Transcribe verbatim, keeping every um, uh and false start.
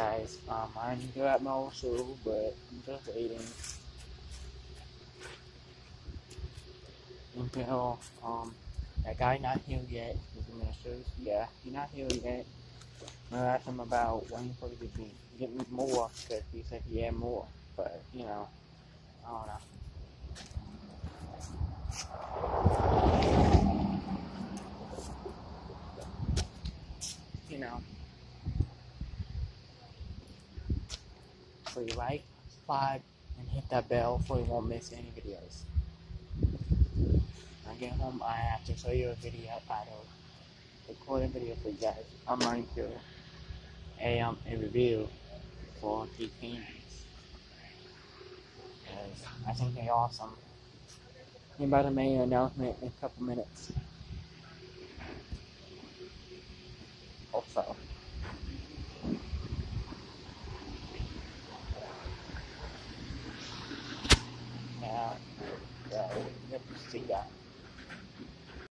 guys, um, I'm here at my old school, but I'm just waiting until, um, that guy not here yet, the ministers, yeah, he's not here yet. I asked him about when for to be, get me more, because he said he had more, but, you know, I don't know. You know, please like, subscribe, and hit that bell so you won't miss any videos. When I get home, I have to show you a video out of record a video for you guys. I'm running through a um a review for these paintings because I think they're awesome. I'm about to make an announcement in a couple minutes. Also, yeah, yeah, yep, see ya.